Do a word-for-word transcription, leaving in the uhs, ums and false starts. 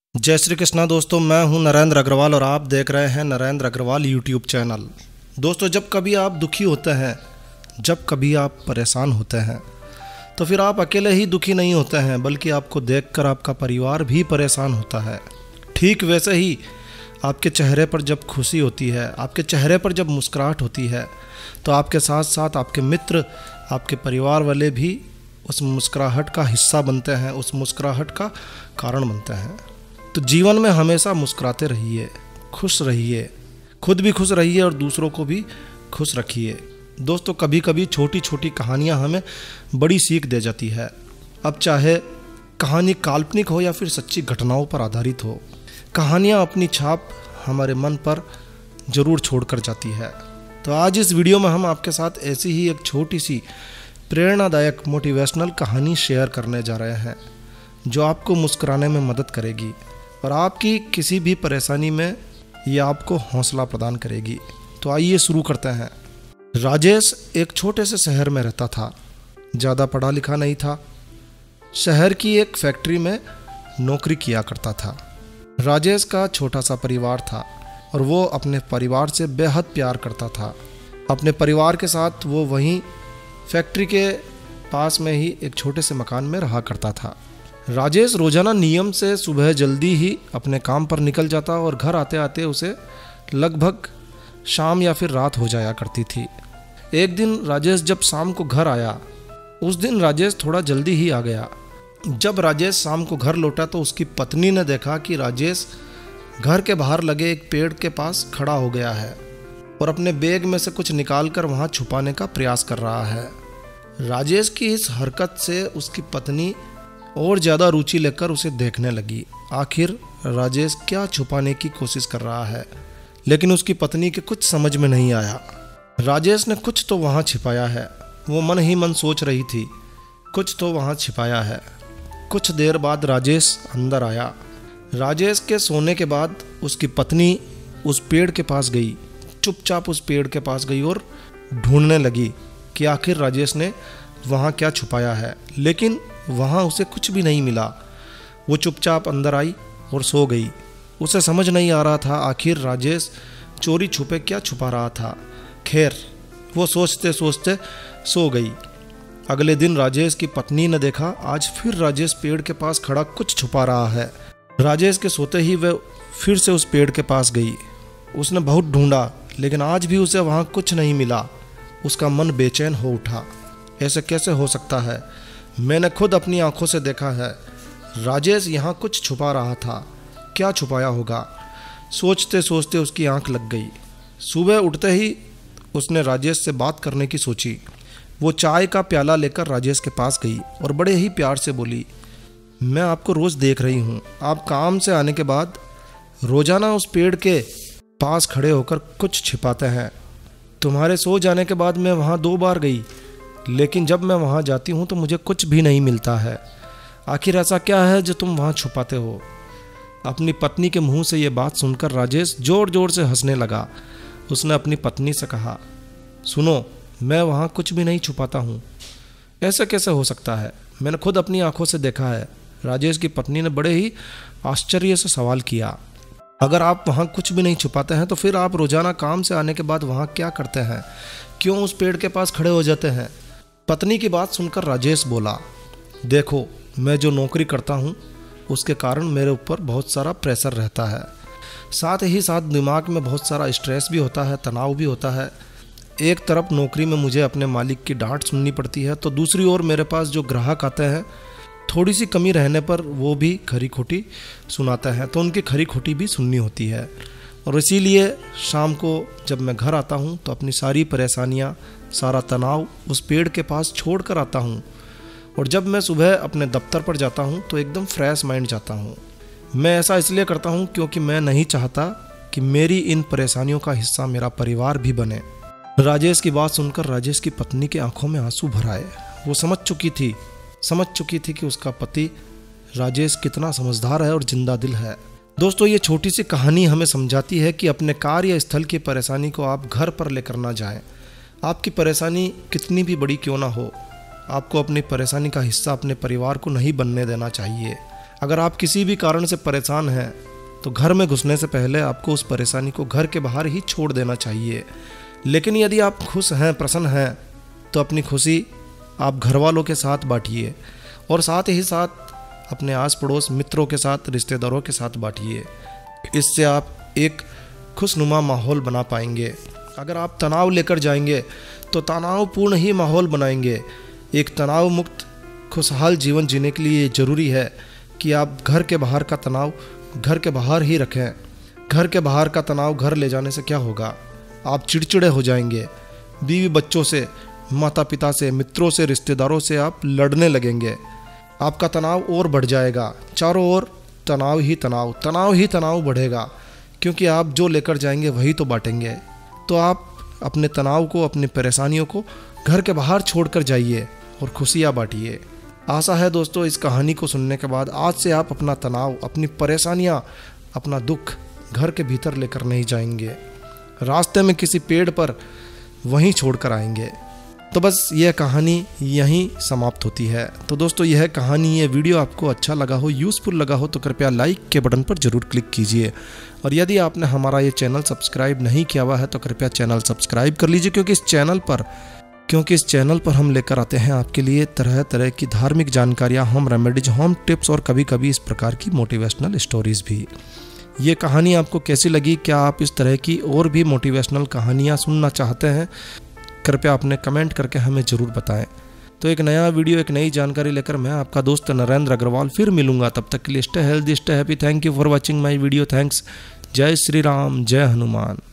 जय श्री कृष्णा दोस्तों, मैं हूं नरेंद्र अग्रवाल और आप देख रहे हैं नरेंद्र अग्रवाल यूट्यूब चैनल। दोस्तों, जब कभी आप दुखी होते हैं, जब कभी आप परेशान होते हैं, तो फिर आप अकेले ही दुखी नहीं होते हैं, बल्कि आपको देखकर आपका परिवार भी परेशान होता है। ठीक वैसे ही आपके चेहरे पर जब खुशी होती है, आपके चेहरे पर जब मुस्कुराहट होती है, तो आपके साथ साथ आपके मित्र, आपके परिवार वाले भी उस मुस्कुराहट का हिस्सा बनते हैं, उस मुस्कुराहट का कारण बनते हैं। तो जीवन में हमेशा मुस्कुराते रहिए, खुश रहिए, खुद भी खुश रहिए और दूसरों को भी खुश रखिए। दोस्तों, कभी कभी छोटी छोटी कहानियाँ हमें बड़ी सीख दे जाती है। अब चाहे कहानी काल्पनिक हो या फिर सच्ची घटनाओं पर आधारित हो, कहानियाँ अपनी छाप हमारे मन पर ज़रूर छोड़ कर जाती है। तो आज इस वीडियो में हम आपके साथ ऐसी ही एक छोटी सी प्रेरणादायक मोटिवेशनल कहानी शेयर करने जा रहे हैं, जो आपको मुस्कुराने में मदद करेगी और आपकी किसी भी परेशानी में ये आपको हौसला प्रदान करेगी। तो आइए शुरू करते हैं। राजेश एक छोटे से शहर में रहता था। ज़्यादा पढ़ा लिखा नहीं था। शहर की एक फैक्ट्री में नौकरी किया करता था। राजेश का छोटा सा परिवार था और वो अपने परिवार से बेहद प्यार करता था। अपने परिवार के साथ वो वहीं फैक्ट्री के पास में ही एक छोटे से मकान में रहा करता था। राजेश रोजाना नियम से सुबह जल्दी ही अपने काम पर निकल जाता और घर आते आते उसे लगभग शाम या फिर रात हो जाया करती थी। एक दिन राजेश जब शाम को घर आया, उस दिन राजेश थोड़ा जल्दी ही आ गया। जब राजेश शाम को घर लौटा तो उसकी पत्नी ने देखा कि राजेश घर के बाहर लगे एक पेड़ के पास खड़ा हो गया है और अपने बैग में से कुछ निकालकर वहां छुपाने का प्रयास कर रहा है। राजेश की इस हरकत से उसकी पत्नी और ज़्यादा रुचि लेकर उसे देखने लगी। आखिर राजेश क्या छुपाने की कोशिश कर रहा है, लेकिन उसकी पत्नी के कुछ समझ में नहीं आया। राजेश ने कुछ तो वहाँ छिपाया है, वो मन ही मन सोच रही थी, कुछ तो वहाँ छिपाया है। कुछ देर बाद राजेश अंदर आया। राजेश के सोने के बाद उसकी पत्नी उस पेड़ के पास गई, चुपचाप उस पेड़ के पास गई और ढूंढने लगी कि आखिर राजेश ने वहाँ क्या छुपाया है, लेकिन वहाँ उसे कुछ भी नहीं मिला। वो चुपचाप अंदर आई और सो गई। उसे समझ नहीं आ रहा था आखिर राजेश चोरी छुपे क्या छुपा रहा था। खैर, वो सोचते सोचते सो गई। अगले दिन राजेश की पत्नी ने देखा, आज फिर राजेश पेड़ के पास खड़ा कुछ छुपा रहा है। राजेश के सोते ही वह फिर से उस पेड़ के पास गई। उसने बहुत ढूंढा, लेकिन आज भी उसे वहाँ कुछ नहीं मिला। उसका मन बेचैन हो उठा। ऐसे कैसे हो सकता है? मैंने खुद अपनी आंखों से देखा है, राजेश यहाँ कुछ छुपा रहा था। क्या छुपाया होगा? सोचते सोचते उसकी आंख लग गई। सुबह उठते ही उसने राजेश से बात करने की सोची। वो चाय का प्याला लेकर राजेश के पास गई और बड़े ही प्यार से बोली, मैं आपको रोज़ देख रही हूँ, आप काम से आने के बाद रोज़ाना उस पेड़ के पास खड़े होकर कुछ छिपाते हैं। तुम्हारे सो जाने के बाद मैं वहाँ दो बार गई, लेकिन जब मैं वहाँ जाती हूँ तो मुझे कुछ भी नहीं मिलता है। आखिर ऐसा क्या है जो तुम वहाँ छुपाते हो? अपनी पत्नी के मुंह से ये बात सुनकर राजेश जोर जोर से हंसने लगा। उसने अपनी पत्नी से कहा, सुनो, मैं वहाँ कुछ भी नहीं छुपाता हूँ। ऐसा कैसे हो सकता है? मैंने खुद अपनी आंखों से देखा है। राजेश की पत्नी ने बड़े ही आश्चर्य से सवाल किया, अगर आप वहाँ कुछ भी नहीं छुपाते हैं तो फिर आप रोजाना काम से आने के बाद वहाँ क्या करते हैं? क्यों उस पेड़ के पास खड़े हो जाते हैं? पत्नी की बात सुनकर राजेश बोला, देखो, मैं जो नौकरी करता हूँ उसके कारण मेरे ऊपर बहुत सारा प्रेशर रहता है। साथ ही साथ दिमाग में बहुत सारा स्ट्रेस भी होता है, तनाव भी होता है। एक तरफ नौकरी में मुझे अपने मालिक की डांट सुननी पड़ती है, तो दूसरी ओर मेरे पास जो ग्राहक आते हैं, थोड़ी सी कमी रहने पर वो भी खरी खोटी सुनाते हैं, तो उनकी खरी खोटी भी सुननी होती है। और इसीलिए शाम को जब मैं घर आता हूँ तो अपनी सारी परेशानियाँ, सारा तनाव उस पेड़ के पास छोड़ कर आता हूँ। और जब मैं सुबह अपने दफ्तर पर जाता हूँ तो एकदम फ्रेश माइंड जाता हूँ। मैं ऐसा इसलिए करता हूँ क्योंकि मैं नहीं चाहता कि मेरी इन परेशानियों का हिस्सा मेरा परिवार भी बने। राजेश की बात सुनकर राजेश की पत्नी के आंखों में आंसू भर आए। वो समझ चुकी थी समझ चुकी थी कि उसका पति राजेश कितना समझदार है और जिंदा दिल है। दोस्तों, ये छोटी सी कहानी हमें समझाती है कि अपने कार्य स्थल की परेशानी को आप घर पर लेकर ना जाएं। आपकी परेशानी कितनी भी बड़ी क्यों ना हो, आपको अपनी परेशानी का हिस्सा अपने परिवार को नहीं बनने देना चाहिए। अगर आप किसी भी कारण से परेशान हैं तो घर में घुसने से पहले आपको उस परेशानी को घर के बाहर ही छोड़ देना चाहिए। लेकिन यदि आप खुश हैं, प्रसन्न हैं, तो अपनी खुशी आप घर वालों के साथ बांटिए और साथ ही साथ अपने आस पड़ोस मित्रों के साथ, रिश्तेदारों के साथ बांटिए। इससे आप एक खुशनुमा माहौल बना पाएंगे। अगर आप तनाव लेकर जाएंगे तो तनावपूर्ण ही माहौल बनाएंगे। एक तनाव मुक्त खुशहाल जीवन जीने के लिए ज़रूरी है कि आप घर के बाहर का तनाव घर के बाहर ही रखें। घर के बाहर का तनाव घर ले जाने से क्या होगा? आप चिड़चिड़े हो जाएंगे। बीवी बच्चों से, माता पिता से, मित्रों से, रिश्तेदारों से आप लड़ने लगेंगे। आपका तनाव और बढ़ जाएगा। चारों ओर तनाव ही तनाव, तनाव ही तनाव बढ़ेगा, क्योंकि आप जो लेकर जाएंगे वही तो बांटेंगे। तो आप अपने तनाव को, अपनी परेशानियों को घर के बाहर छोड़कर जाइए और खुशियाँ बांटिए। आशा है दोस्तों इस कहानी को सुनने के बाद आज से आप अपना तनाव, अपनी परेशानियाँ, अपना दुख घर के भीतर लेकर नहीं जाएंगे, रास्ते में किसी पेड़ पर वहीं छोड़कर आएंगे। तो बस यह कहानी यहीं समाप्त होती है। तो दोस्तों यह कहानी, ये वीडियो आपको अच्छा लगा हो, यूज़फुल लगा हो तो कृपया लाइक के बटन पर ज़रूर क्लिक कीजिए। और यदि आपने हमारा ये चैनल सब्सक्राइब नहीं किया हुआ है तो कृपया चैनल सब्सक्राइब कर लीजिए, क्योंकि इस चैनल पर क्योंकि इस चैनल पर हम लेकर आते हैं आपके लिए तरह तरह की धार्मिक जानकारियाँ, होम रेमेडीज, होम टिप्स और कभी कभी इस प्रकार की मोटिवेशनल स्टोरीज़ भी। ये कहानी आपको कैसी लगी? क्या आप इस तरह की और भी मोटिवेशनल कहानियाँ सुनना चाहते हैं? कृपया अपने कमेंट करके हमें ज़रूर बताएं। तो एक नया वीडियो, एक नई जानकारी लेकर मैं आपका दोस्त नरेंद्र अग्रवाल फिर मिलूंगा। तब तक के लिए stay healthy, stay happy. Thank you for watching my video. Thanks. जय श्री राम, जय हनुमान।